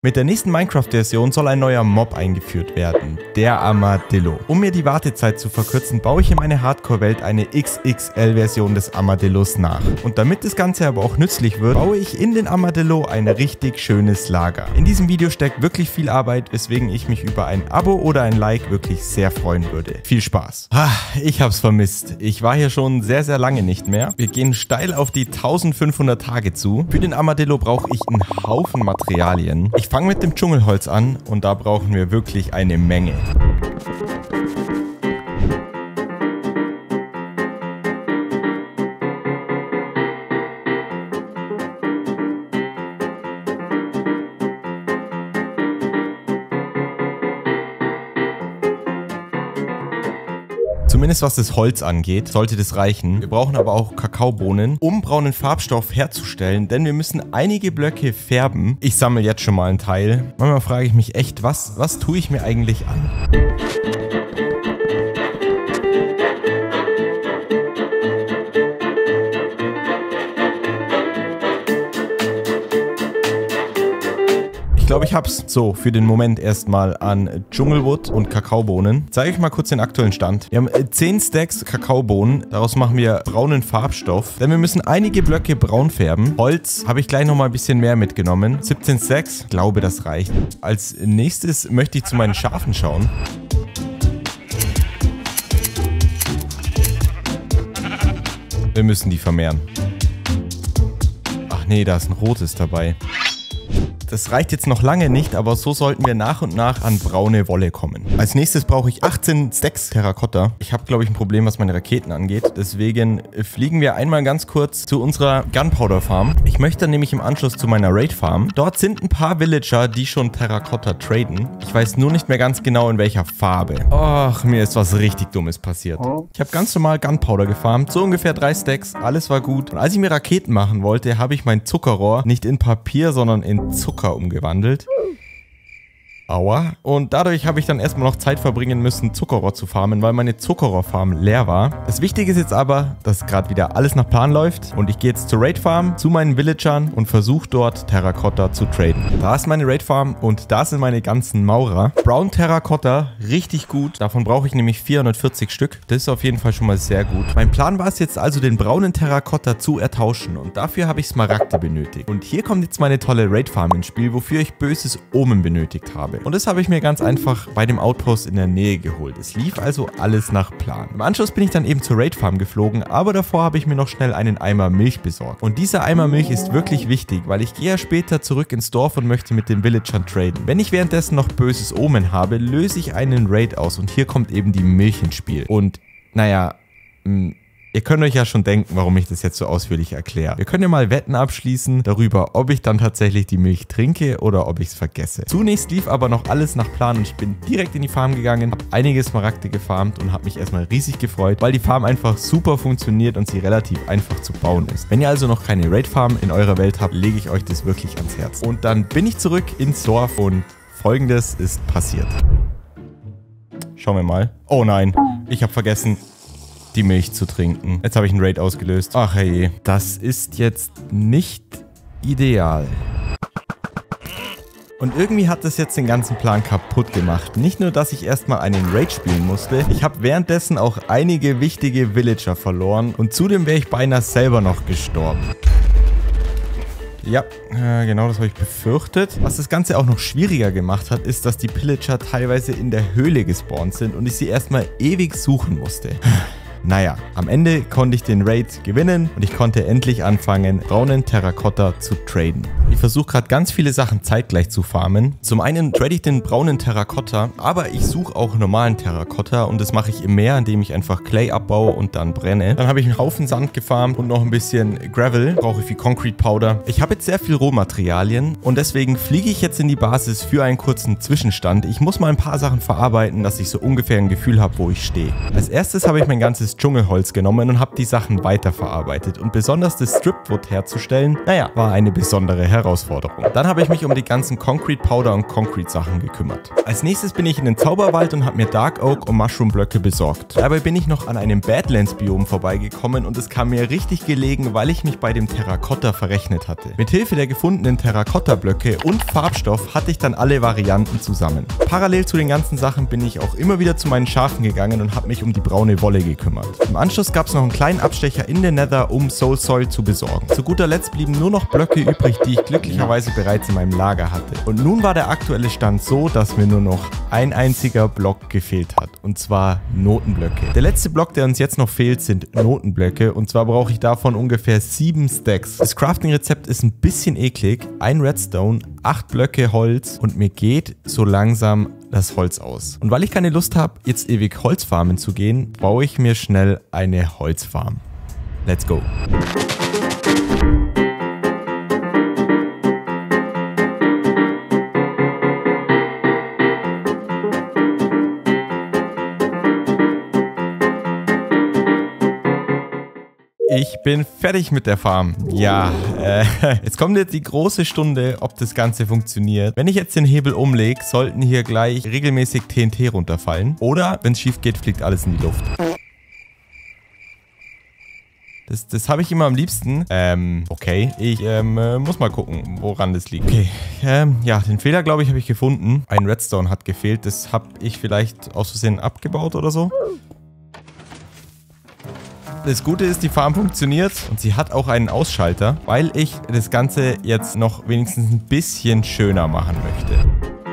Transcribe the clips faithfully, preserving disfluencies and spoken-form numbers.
Mit der nächsten Minecraft-Version soll ein neuer Mob eingeführt werden, der Armadillo. Um mir die Wartezeit zu verkürzen, baue ich in meine Hardcore-Welt eine X X L-Version des Armadillos nach. Und damit das Ganze aber auch nützlich wird, baue ich in den Armadillo ein richtig schönes Lager. In diesem Video steckt wirklich viel Arbeit, weswegen ich mich über ein Abo oder ein Like wirklich sehr freuen würde. Viel Spaß. Ah, ich hab's vermisst. Ich war hier schon sehr, sehr lange nicht mehr. Wir gehen steil auf die eintausendfünfhundert Tage zu. Für den Armadillo brauche ich einen Haufen Materialien. Ich fange mit dem Dschungelholz an und da brauchen wir wirklich eine Menge. Zumindest was das Holz angeht, sollte das reichen. Wir brauchen aber auch Kakaobohnen, um braunen Farbstoff herzustellen, denn wir müssen einige Blöcke färben. Ich sammle jetzt schon mal einen Teil. Manchmal frage ich mich echt, was, was tue ich mir eigentlich an? Ich glaube, ich hab's. So, für den Moment erstmal an Dschungelwood und Kakaobohnen. Zeige ich mal kurz den aktuellen Stand. Wir haben zehn Stacks Kakaobohnen. Daraus machen wir braunen Farbstoff. Denn wir müssen einige Blöcke braun färben. Holz habe ich gleich nochmal ein bisschen mehr mitgenommen. siebzehn Stacks. Ich glaube, das reicht. Als nächstes möchte ich zu meinen Schafen schauen. Wir müssen die vermehren. Ach nee, da ist ein rotes dabei. Das reicht jetzt noch lange nicht, aber so sollten wir nach und nach an braune Wolle kommen. Als nächstes brauche ich achtzehn Stacks Terrakotta. Ich habe, glaube ich, ein Problem, was meine Raketen angeht. Deswegen fliegen wir einmal ganz kurz zu unserer Gunpowder Farm. Ich möchte dann nämlich im Anschluss zu meiner Raid Farm. Dort sind ein paar Villager, die schon Terrakotta traden. Ich weiß nur nicht mehr ganz genau, in welcher Farbe. Ach, mir ist was richtig Dummes passiert. Ich habe ganz normal Gunpowder gefarmt, so ungefähr drei Stacks. Alles war gut. Und als ich mir Raketen machen wollte, habe ich mein Zuckerrohr nicht in Papier, sondern in Zucker umgewandelt. Aua. Und dadurch habe ich dann erstmal noch Zeit verbringen müssen, Zuckerrohr zu farmen, weil meine Zuckerrohrfarm leer war. Das Wichtige ist jetzt aber, dass gerade wieder alles nach Plan läuft und ich gehe jetzt zur Raid Farm, zu meinen Villagern und versuche dort Terrakotta zu traden. Da ist meine Raid Farm und da sind meine ganzen Maurer. Brown Terrakotta, richtig gut. Davon brauche ich nämlich vierhundertvierzig Stück. Das ist auf jeden Fall schon mal sehr gut. Mein Plan war es jetzt also, den braunen Terrakotta zu ertauschen und dafür habe ich Smaragde benötigt. Und hier kommt jetzt meine tolle Raid Farm ins Spiel, wofür ich böses Omen benötigt habe. Und das habe ich mir ganz einfach bei dem Outpost in der Nähe geholt. Es lief also alles nach Plan. Im Anschluss bin ich dann eben zur Raid Farm geflogen, aber davor habe ich mir noch schnell einen Eimer Milch besorgt. Und dieser Eimer Milch ist wirklich wichtig, weil ich gehe ja später zurück ins Dorf und möchte mit den Villagern traden. Wenn ich währenddessen noch böses Omen habe, löse ich einen Raid aus und hier kommt eben die Milch ins Spiel. Und naja, mh, ihr könnt euch ja schon denken, warum ich das jetzt so ausführlich erkläre. Wir können ja mal Wetten abschließen darüber, ob ich dann tatsächlich die Milch trinke oder ob ich es vergesse. Zunächst lief aber noch alles nach Plan und ich bin direkt in die Farm gegangen, habe einige Smaragde gefarmt und habe mich erstmal riesig gefreut, weil die Farm einfach super funktioniert und sie relativ einfach zu bauen ist. Wenn ihr also noch keine Raid Farm in eurer Welt habt, lege ich euch das wirklich ans Herz. Und dann bin ich zurück ins Dorf und Folgendes ist passiert. Schauen wir mal. Oh nein, ich habe vergessen, die Milch zu trinken. Jetzt habe ich einen Raid ausgelöst. Ach hey, das ist jetzt nicht ideal. Und irgendwie hat das jetzt den ganzen Plan kaputt gemacht. Nicht nur, dass ich erstmal einen Raid spielen musste, ich habe währenddessen auch einige wichtige Villager verloren und zudem wäre ich beinahe selber noch gestorben. Ja, äh, genau das habe ich befürchtet. Was das Ganze auch noch schwieriger gemacht hat, ist, dass die Pillager teilweise in der Höhle gespawnt sind und ich sie erstmal ewig suchen musste. Naja, am Ende konnte ich den Raid gewinnen und ich konnte endlich anfangen, braunen Terrakotta zu traden. Ich versuche gerade ganz viele Sachen zeitgleich zu farmen. Zum einen trade ich den braunen Terrakotta, aber ich suche auch normalen Terrakotta und das mache ich im Meer, indem ich einfach Clay abbaue und dann brenne. Dann habe ich einen Haufen Sand gefarmt und noch ein bisschen Gravel. Brauche ich wie Concrete Powder. Ich habe jetzt sehr viel Rohmaterialien und deswegen fliege ich jetzt in die Basis für einen kurzen Zwischenstand. Ich muss mal ein paar Sachen verarbeiten, dass ich so ungefähr ein Gefühl habe, wo ich stehe. Als erstes habe ich mein ganzes aus Dschungelholz genommen und habe die Sachen weiterverarbeitet. Und besonders das Stripwood herzustellen, naja, war eine besondere Herausforderung. Dann habe ich mich um die ganzen Concrete Powder und Concrete Sachen gekümmert. Als nächstes bin ich in den Zauberwald und habe mir Dark Oak und Mushroom Blöcke besorgt. Dabei bin ich noch an einem Badlands Biom vorbeigekommen und es kam mir richtig gelegen, weil ich mich bei dem Terrakotta verrechnet hatte. Mithilfe der gefundenen Terrakotta Blöcke und Farbstoff hatte ich dann alle Varianten zusammen. Parallel zu den ganzen Sachen bin ich auch immer wieder zu meinen Schafen gegangen und habe mich um die braune Wolle gekümmert. Im Anschluss gab es noch einen kleinen Abstecher in den Nether, um Soul Soil zu besorgen. Zu guter Letzt blieben nur noch Blöcke übrig, die ich glücklicherweise bereits in meinem Lager hatte. Und nun war der aktuelle Stand so, dass mir nur noch ein einziger Block gefehlt hat. Und zwar Notenblöcke. Der letzte Block, der uns jetzt noch fehlt, sind Notenblöcke. Und zwar brauche ich davon ungefähr sieben Stacks. Das Crafting-Rezept ist ein bisschen eklig. Ein Redstone, acht Blöcke Holz und mir geht so langsam das Holz aus. Und weil ich keine Lust habe, jetzt ewig Holzfarmen zu gehen, baue ich mir schnell eine Holzfarm. Let's go! Ich bin fertig mit der Farm. Ja, äh, jetzt kommt jetzt die große Stunde, ob das Ganze funktioniert. Wenn ich jetzt den Hebel umlege, sollten hier gleich regelmäßig T N T runterfallen. Oder, wenn es schief geht, fliegt alles in die Luft. Das, das habe ich immer am liebsten. Ähm, okay. Ich ähm, muss mal gucken, woran das liegt. Okay, ähm, ja, den Fehler, glaube ich, habe ich gefunden. Ein Redstone hat gefehlt. Das habe ich vielleicht aus Versehen abgebaut oder so. Das Gute ist, die Farm funktioniert und sie hat auch einen Ausschalter, weil ich das Ganze jetzt noch wenigstens ein bisschen schöner machen möchte.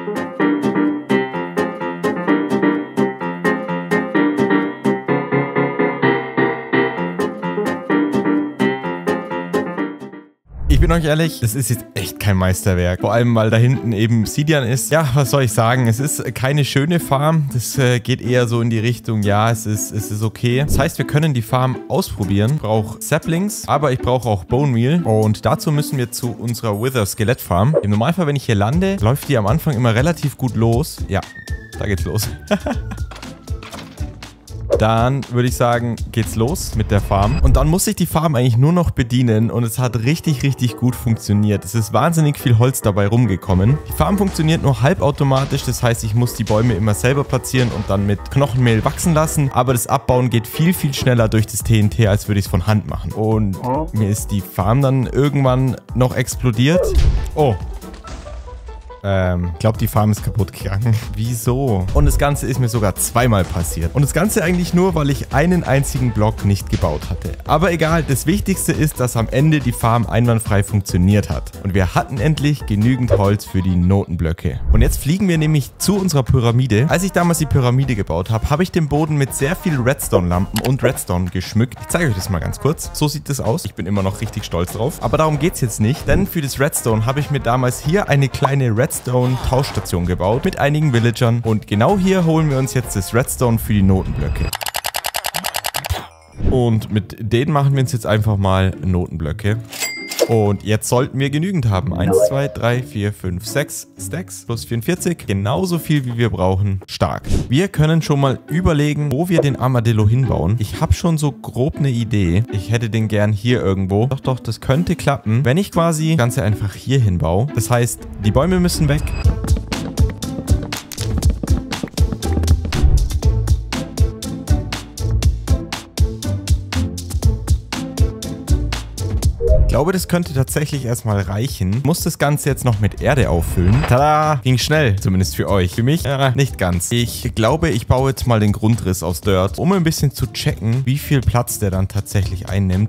Ich bin euch ehrlich, das ist jetzt echt kein Meisterwerk. Vor allem, weil da hinten eben Obsidian ist. Ja, was soll ich sagen? Es ist keine schöne Farm. Das äh, geht eher so in die Richtung, ja, es ist, es ist okay. Das heißt, wir können die Farm ausprobieren. Ich brauche Saplings, aber ich brauche auch Bone Meal. Und dazu müssen wir zu unserer Wither Skelett Farm. Im Normalfall, wenn ich hier lande, läuft die am Anfang immer relativ gut los. Ja, da geht's los. Dann würde ich sagen, geht's los mit der Farm. Und dann muss ich die Farm eigentlich nur noch bedienen und es hat richtig, richtig gut funktioniert. Es ist wahnsinnig viel Holz dabei rumgekommen. Die Farm funktioniert nur halbautomatisch, das heißt, ich muss die Bäume immer selber platzieren und dann mit Knochenmehl wachsen lassen. Aber das Abbauen geht viel, viel schneller durch das T N T, als würde ich es von Hand machen. Und mir ist die Farm dann irgendwann noch explodiert. Oh. Ähm, ich glaube, die Farm ist kaputt gegangen. Wieso? Und das Ganze ist mir sogar zweimal passiert. Und das Ganze eigentlich nur, weil ich einen einzigen Block nicht gebaut hatte. Aber egal, das Wichtigste ist, dass am Ende die Farm einwandfrei funktioniert hat. Und wir hatten endlich genügend Holz für die Notenblöcke. Und jetzt fliegen wir nämlich zu unserer Pyramide. Als ich damals die Pyramide gebaut habe, habe ich den Boden mit sehr viel Redstone-Lampen und Redstone geschmückt. Ich zeige euch das mal ganz kurz. So sieht das aus. Ich bin immer noch richtig stolz drauf. Aber darum geht es jetzt nicht, denn für das Redstone habe ich mir damals hier eine kleine Redstone Redstone-Tauschstation gebaut mit einigen Villagern und genau hier holen wir uns jetzt das Redstone für die Notenblöcke. Und mit denen machen wir uns jetzt einfach mal Notenblöcke. Und jetzt sollten wir genügend haben. eins, zwei, drei, vier, fünf, sechs Stacks plus vierundvierzig. Genauso viel, wie wir brauchen. Stark. Wir können schon mal überlegen, wo wir den Armadillo hinbauen. Ich habe schon so grob eine Idee. Ich hätte den gern hier irgendwo. Doch, doch, das könnte klappen, wenn ich quasi das Ganze einfach hier hinbaue. Das heißt, die Bäume müssen weg. Ich glaube, das könnte tatsächlich erstmal reichen. Muss das Ganze jetzt noch mit Erde auffüllen. Tada! Ging schnell, zumindest für euch. Für mich äh, nicht ganz. Ich glaube, ich baue jetzt mal den Grundriss aus Dirt, um ein bisschen zu checken, wie viel Platz der dann tatsächlich einnimmt.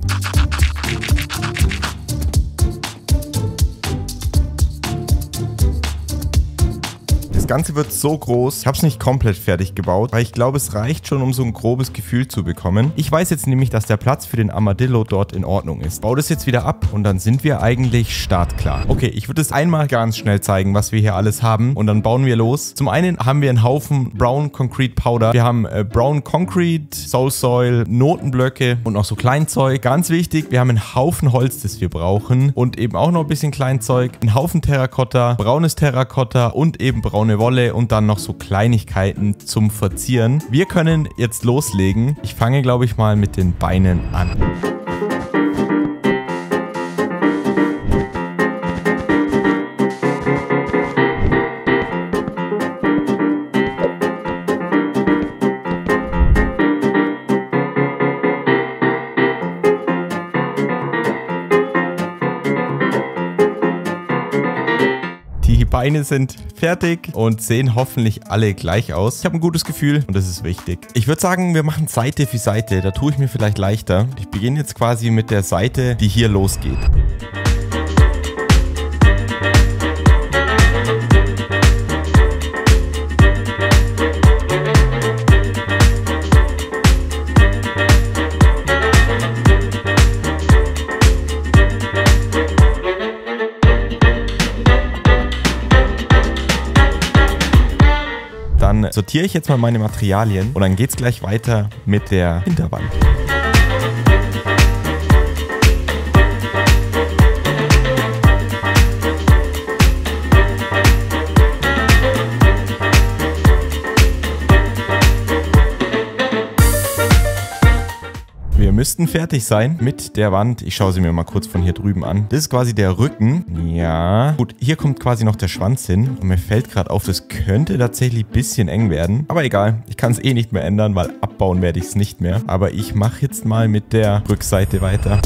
Das Ganze wird so groß. Ich habe es nicht komplett fertig gebaut, weil ich glaube, es reicht schon, um so ein grobes Gefühl zu bekommen. Ich weiß jetzt nämlich, dass der Platz für den Armadillo dort in Ordnung ist. Baue das jetzt wieder ab und dann sind wir eigentlich startklar. Okay, ich würde es einmal ganz schnell zeigen, was wir hier alles haben und dann bauen wir los. Zum einen haben wir einen Haufen Brown Concrete Powder. Wir haben äh, Brown Concrete, Soul Soil, Notenblöcke und noch so Kleinzeug. Ganz wichtig, wir haben einen Haufen Holz, das wir brauchen und eben auch noch ein bisschen Kleinzeug. Einen Haufen Terrakotta, braunes Terrakotta und eben braune braune Wolle und dann noch so Kleinigkeiten zum Verzieren. Wir können jetzt loslegen. Ich fange, glaube ich, mal mit den Beinen an. Die Beine sind fertig und sehen hoffentlich alle gleich aus. Ich habe ein gutes Gefühl und das ist wichtig. Ich würde sagen, wir machen Seite für Seite. Da tue ich mir vielleicht leichter. Ich beginne jetzt quasi mit der Seite, die hier losgeht. Dann sortiere ich jetzt mal meine Materialien und dann geht es gleich weiter mit der Hinterwand. Wir müssten fertig sein mit der Wand. Ich schaue sie mir mal kurz von hier drüben an. Das ist quasi der Rücken. Ja. Gut, hier kommt quasi noch der Schwanz hin. Und mir fällt gerade auf, das könnte tatsächlich ein bisschen eng werden. Aber egal, ich kann es eh nicht mehr ändern, weil abbauen werde ich es nicht mehr. Aber ich mache jetzt mal mit der Rückseite weiter.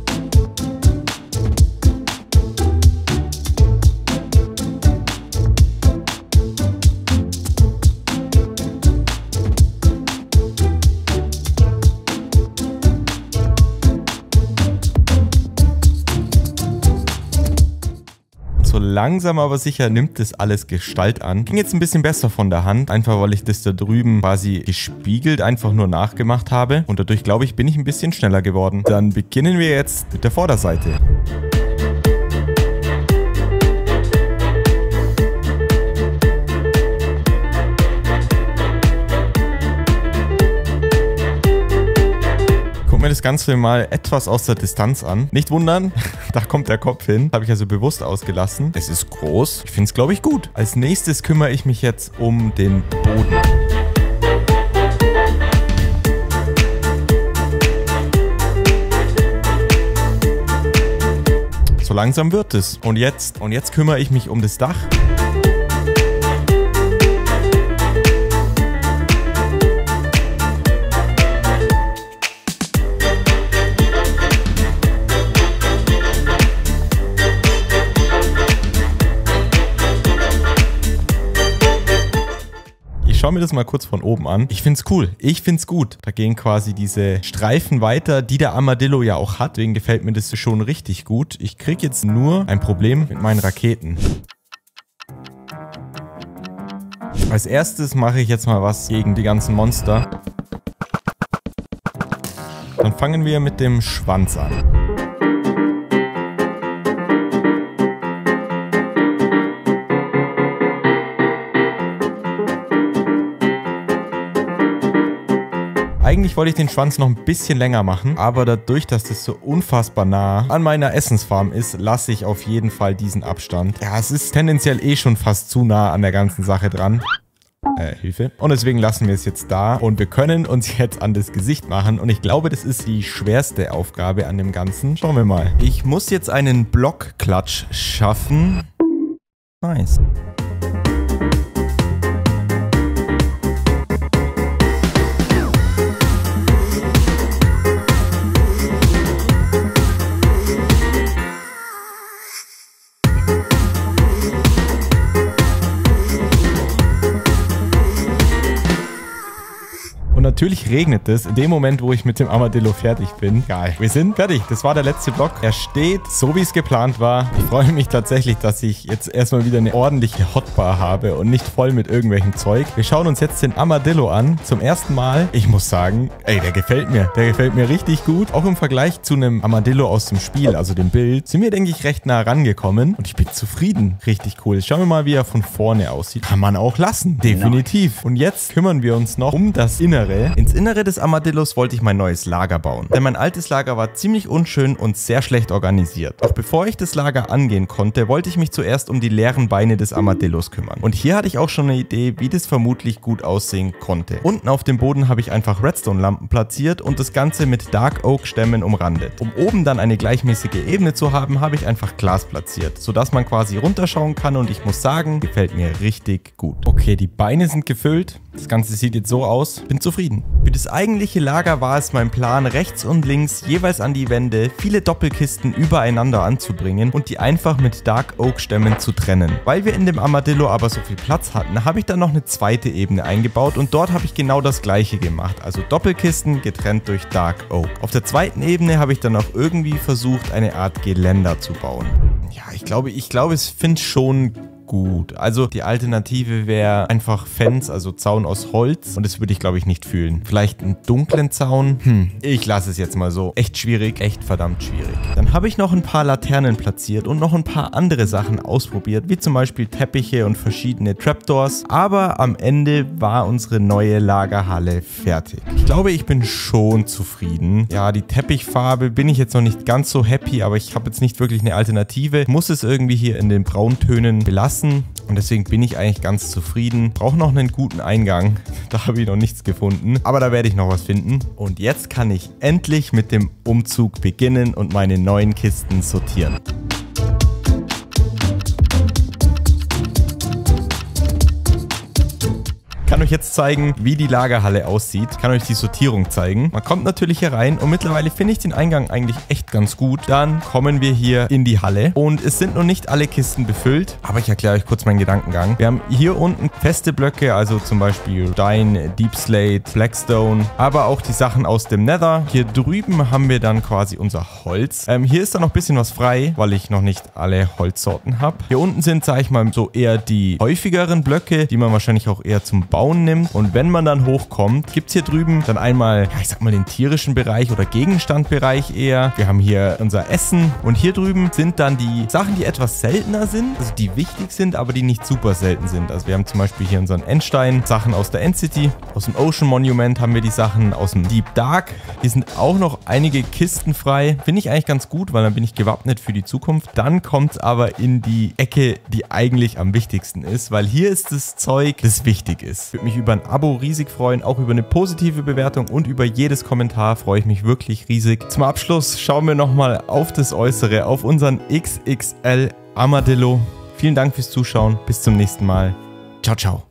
So langsam aber sicher nimmt das alles Gestalt an. Ging jetzt ein bisschen besser von der Hand, einfach weil ich das da drüben quasi gespiegelt einfach nur nachgemacht habe. Und dadurch, glaube ich, bin ich ein bisschen schneller geworden. Dann beginnen wir jetzt mit der Vorderseite. Mir das Ganze mal etwas aus der Distanz an. Nicht wundern, da kommt der Kopf hin. Habe ich also bewusst ausgelassen. Es ist groß. Ich finde es, glaube ich, gut. Als nächstes kümmere ich mich jetzt um den Boden. So langsam wird es. Und jetzt, und jetzt kümmere ich mich um das Dach. Ich schaue mir das mal kurz von oben an. Ich finde es cool. Ich finde es gut. Da gehen quasi diese Streifen weiter, die der Armadillo ja auch hat. Deswegen gefällt mir das schon richtig gut. Ich kriege jetzt nur ein Problem mit meinen Raketen. Als erstes mache ich jetzt mal was gegen die ganzen Monster. Dann fangen wir mit dem Schwanz an. Eigentlich wollte ich den Schwanz noch ein bisschen länger machen, aber dadurch, dass das so unfassbar nah an meiner Essensfarm ist, lasse ich auf jeden Fall diesen Abstand. Ja, es ist tendenziell eh schon fast zu nah an der ganzen Sache dran. Äh, Hilfe. Und deswegen lassen wir es jetzt da und wir können uns jetzt an das Gesicht machen und ich glaube, das ist die schwerste Aufgabe an dem Ganzen. Schauen wir mal. Ich muss jetzt einen Blockklatsch schaffen. Nice. Und natürlich regnet es in dem Moment, wo ich mit dem Armadillo fertig bin. Geil. Wir sind fertig. Das war der letzte Block. Er steht so, wie es geplant war. Ich freue mich tatsächlich, dass ich jetzt erstmal wieder eine ordentliche Hotbar habe und nicht voll mit irgendwelchem Zeug. Wir schauen uns jetzt den Armadillo an. Zum ersten Mal. Ich muss sagen, ey, der gefällt mir. Der gefällt mir richtig gut. Auch im Vergleich zu einem Armadillo aus dem Spiel, also dem Bild, sind wir, denke ich, recht nah rangekommen. Und ich bin zufrieden. Richtig cool. Schauen wir mal, wie er von vorne aussieht. Kann man auch lassen. Definitiv. Und jetzt kümmern wir uns noch um das Innere. Halle. Ins Innere des Armadillos wollte ich mein neues Lager bauen, denn mein altes Lager war ziemlich unschön und sehr schlecht organisiert. Doch bevor ich das Lager angehen konnte, wollte ich mich zuerst um die leeren Beine des Armadillos kümmern. Und hier hatte ich auch schon eine Idee, wie das vermutlich gut aussehen konnte. Unten auf dem Boden habe ich einfach Redstone-Lampen platziert und das Ganze mit Dark Oak-Stämmen umrandet. Um oben dann eine gleichmäßige Ebene zu haben, habe ich einfach Glas platziert, sodass man quasi runterschauen kann und ich muss sagen, gefällt mir richtig gut. Okay, die Beine sind gefüllt. Das Ganze sieht jetzt so aus. Bin zufrieden. Für das eigentliche Lager war es mein Plan, rechts und links jeweils an die Wände viele Doppelkisten übereinander anzubringen und die einfach mit Dark Oak Stämmen zu trennen. Weil wir in dem Armadillo aber so viel Platz hatten, habe ich dann noch eine zweite Ebene eingebaut und dort habe ich genau das gleiche gemacht. Also Doppelkisten getrennt durch Dark Oak. Auf der zweiten Ebene habe ich dann auch irgendwie versucht, eine Art Geländer zu bauen. Ja, ich glaube, ich glaube, es finde schon gut. Also die Alternative wäre einfach Fence, also Zaun aus Holz. Und das würde ich, glaube ich, nicht fühlen. Vielleicht einen dunklen Zaun? Hm, ich lasse es jetzt mal so. Echt schwierig, echt verdammt schwierig. Dann habe ich noch ein paar Laternen platziert und noch ein paar andere Sachen ausprobiert, wie zum Beispiel Teppiche und verschiedene Trapdoors. Aber am Ende war unsere neue Lagerhalle fertig. Ich glaube, ich bin schon zufrieden. Ja, die Teppichfarbe bin ich jetzt noch nicht ganz so happy, aber ich habe jetzt nicht wirklich eine Alternative. Ich muss es irgendwie hier in den Brauntönen belassen. Und deswegen bin ich eigentlich ganz zufrieden. Brauche noch einen guten Eingang. Da habe ich noch nichts gefunden. Aber da werde ich noch was finden. Und jetzt kann ich endlich mit dem Umzug beginnen und meine neuen Kisten sortieren. Ich kann euch jetzt zeigen, wie die Lagerhalle aussieht. Ich kann euch die Sortierung zeigen. Man kommt natürlich hier rein und mittlerweile finde ich den Eingang eigentlich echt ganz gut. Dann kommen wir hier in die Halle und es sind noch nicht alle Kisten befüllt, aber ich erkläre euch kurz meinen Gedankengang. Wir haben hier unten feste Blöcke, also zum Beispiel Stein, Deep Slate, Blackstone, aber auch die Sachen aus dem Nether. Hier drüben haben wir dann quasi unser Holz. Ähm, hier ist dann noch ein bisschen was frei, weil ich noch nicht alle Holzsorten habe. Hier unten sind, sage ich mal, so eher die häufigeren Blöcke, die man wahrscheinlich auch eher zum Bauen nimmt. Und wenn man dann hochkommt, gibt es hier drüben dann einmal, ja, ich sag mal, den tierischen Bereich oder Gegenstandbereich eher. Wir haben hier unser Essen und hier drüben sind dann die Sachen, die etwas seltener sind, also die wichtig sind, aber die nicht super selten sind. Also wir haben zum Beispiel hier unseren Endstein, Sachen aus der End-City, aus dem Ocean Monument haben wir die Sachen aus dem Deep Dark. Hier sind auch noch einige Kisten frei. Finde ich eigentlich ganz gut, weil dann bin ich gewappnet für die Zukunft. Dann kommt es aber in die Ecke, die eigentlich am wichtigsten ist, weil hier ist das Zeug, das wichtig ist. Ich würde mich über ein Abo riesig freuen, auch über eine positive Bewertung und über jedes Kommentar freue ich mich wirklich riesig. Zum Abschluss schauen wir nochmal auf das Äußere, auf unseren X X L Armadillo. Vielen Dank fürs Zuschauen, bis zum nächsten Mal. Ciao, ciao.